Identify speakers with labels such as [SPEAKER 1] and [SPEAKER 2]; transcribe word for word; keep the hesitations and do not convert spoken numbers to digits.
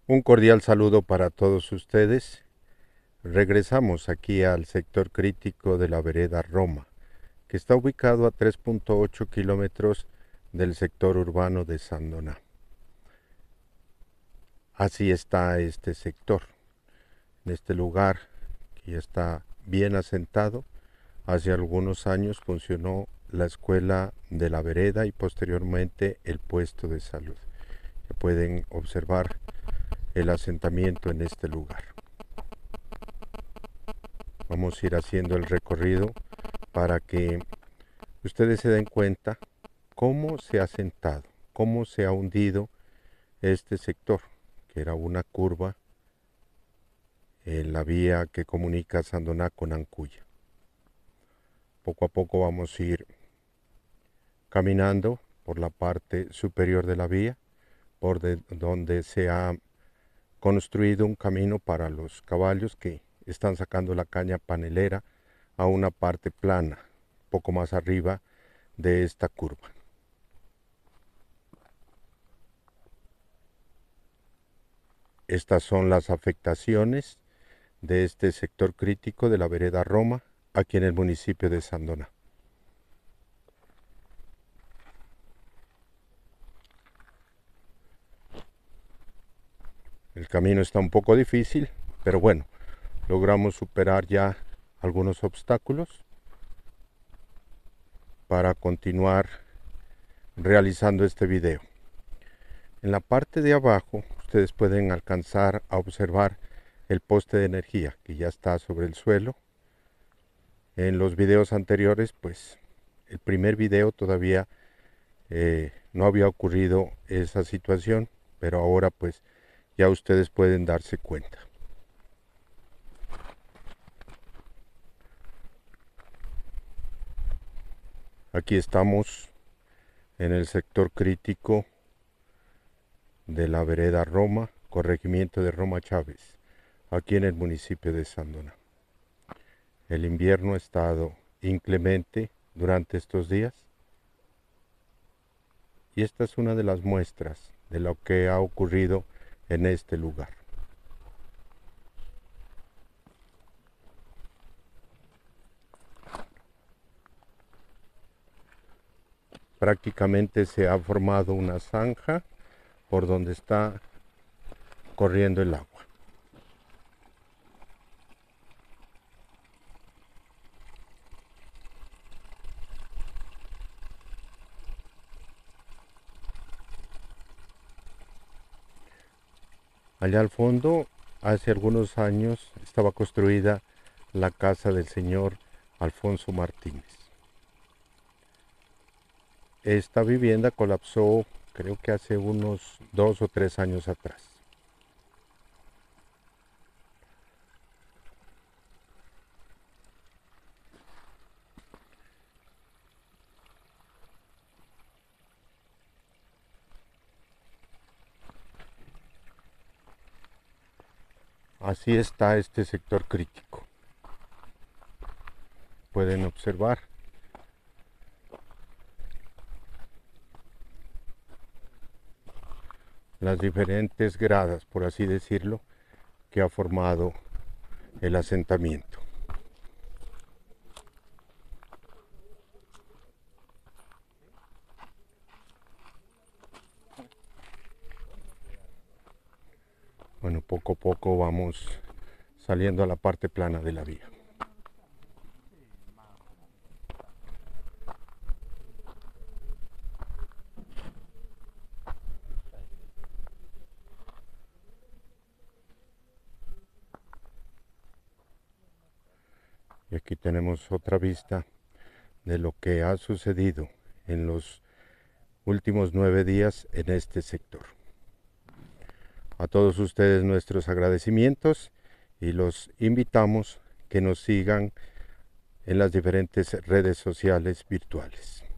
[SPEAKER 1] Un cordial saludo para todos ustedes. Regresamos aquí al sector crítico de la vereda Roma, que está ubicado a tres punto ocho kilómetros del sector urbano de Sandoná. Así está este sector. En este lugar, que ya está bien asentado, hace algunos años funcionó la escuela de la vereda y posteriormente el puesto de salud. Ya pueden observar el asentamiento en este lugar. Vamos a ir haciendo el recorrido para que ustedes se den cuenta cómo se ha asentado, cómo se ha hundido este sector, que era una curva en la vía que comunica Sandoná con Ancuya. Poco a poco vamos a ir caminando por la parte superior de la vía, por de donde se ha construido un camino para los caballos que están sacando la caña panelera a una parte plana, poco más arriba de esta curva. Estas son las afectaciones de este sector crítico de la vereda Roma, aquí en el municipio de Sandoná. El camino está un poco difícil, pero bueno, logramos superar ya algunos obstáculos para continuar realizando este video. En la parte de abajo ustedes pueden alcanzar a observar el poste de energía que ya está sobre el suelo. En los videos anteriores, pues el primer video todavía eh, no había ocurrido esa situación, pero ahora pues ya ustedes pueden darse cuenta. Aquí estamos en el sector crítico de la vereda Roma, corregimiento de Roma Chávez, aquí en el municipio de Sandoná. El invierno ha estado inclemente durante estos días y esta es una de las muestras de lo que ha ocurrido en este lugar. Prácticamente se ha formado una zanja por donde está corriendo el agua. Allá al fondo, hace algunos años, estaba construida la casa del señor Alfonso Martínez. Esta vivienda colapsó, creo que hace unos dos o tres años atrás. Así está este sector crítico. Pueden observar las diferentes gradas, por así decirlo, que ha formado el asentamiento. Bueno, poco a poco vamos saliendo a la parte plana de la vía. Y aquí tenemos otra vista de lo que ha sucedido en los últimos nueve días en este sector. A todos ustedes nuestros agradecimientos y los invitamos que nos sigan en las diferentes redes sociales virtuales.